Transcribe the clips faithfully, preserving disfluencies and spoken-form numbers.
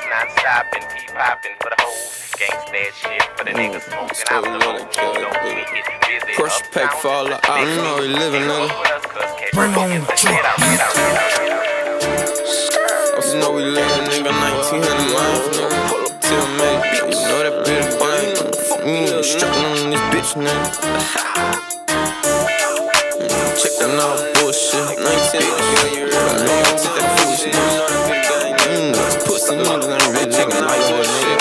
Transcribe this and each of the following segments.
non-stop and keep popping for the hoes. Gangsta shit for the niggas smoking out the hoes. Don't we get busy? Crush pack for all the out. You know we living, nigga. Bring on the truck. You know we living, nigga. nineteen hundred miles, nigga. Pull up till May. You know that bitch bang. Fuck me, strapping on this bitch, nigga. Check that all bullshit. nineteen, you know I took that foolish, nigga. Mmm, pussy niggas ain't really taking life for shit.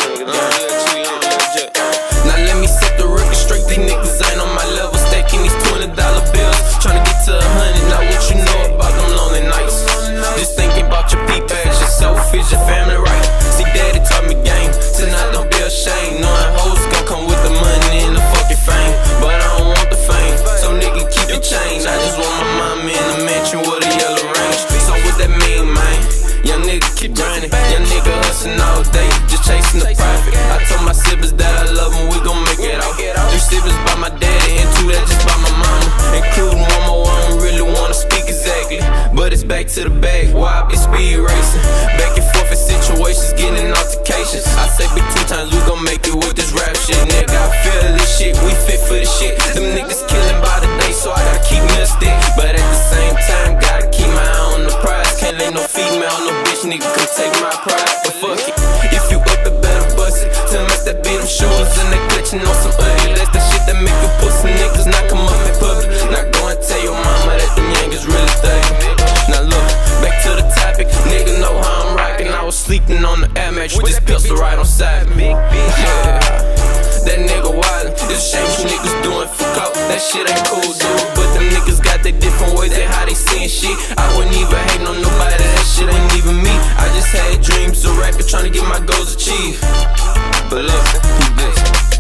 Now let me set the record straight. These niggas ain't on my level. Stacking these twenty dollar bills. Tryna get to a hundred. Now what you know about them lonely nights? Just thinking about your peep ass, yourself, is your family right? See, daddy taught me game. Tonight don't be ashamed. Knowing hoes gon' come with the money and the fucking fame. But I don't want the fame, so nigga keep your change. I just want my mama in a mansion with a yellow range. So what that mean, man? Young nigga keep grinding. Young nigga hustling all day, just chasing the profit. I told my siblings that I love them, we gon' make it out. Three siblings by my daddy and two that just by my mama. Including one more, I don't really wanna speak exactly, but it's back to the bag, why I be speed racing. Back and forth in situations, getting in altercations. I say big two times, we gon' make it with this rap shit. Nigga, I feel this shit, we fit for this shit. Them niggas killing by the day, so I gotta keep me a stick. But at the same time, gotta keep my eye on the prize. Can't let no female, no bitch nigga come take my pride. But fuck it, if you up it, better bust it. Tell me that be them shooters and they glitching on some ugly. That's the shit that make you pussy niggas not come up in public. Not go and tell your mama that them yankees really thuggin'. Now look, back to the topic, nigga know how I'm rockin'. I was sleeping on the air match with this pistol right on side me. Yeah, that nigga wildin', it's a shame you niggas doing for coke. That shit ain't cool, dude. But them niggas got their different ways and how they seein' shit. I wouldn't even hate on nobody, that shit ain't even me. I just had dreams of rapping, tryna get my goals achieved. But look, who this?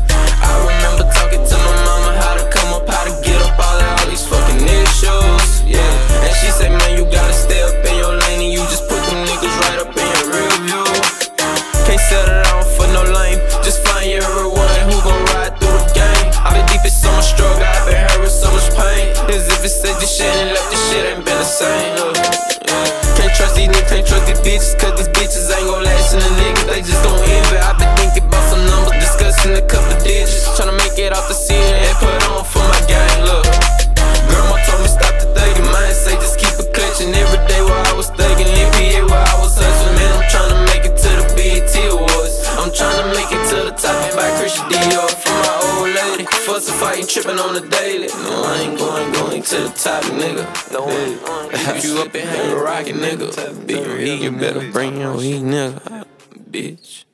I remember talking to my mama how to come up, how to get up all of all these fucking issues. Yeah, and she said, man, you gotta stay up in your lane and you just put them niggas right up in your rear view. Can't settle down for no lame, just find your everyone who gon' ride through the game. I've been deep in so much struggle, I've been hurt with so much pain. As if it said this shit and left, this shit ain't been the same. Look, yeah. Can't trust these niggas, can't trust these bitches, cause these bitches ain't gon' last in the niggas, they just gon' envy. I've been thinking about some numbers, discussing a couple digits, tryna make it off the scene and put on for my gang. Look, grandma told me stop the thugging, mine say just keep it clutching. Every day while I was thugging, N B A while I was hustling. Man, I'm tryna make it to the B E T Awards. I'm tryna make it to the top and buy Christian Dior for my old lady. Fussing, fighting, tripping on the daily. No, I ain't going, going to the top, nigga. No, if you up in here rockin', nigga, big heat, you better bring your heat, nigga, bitch.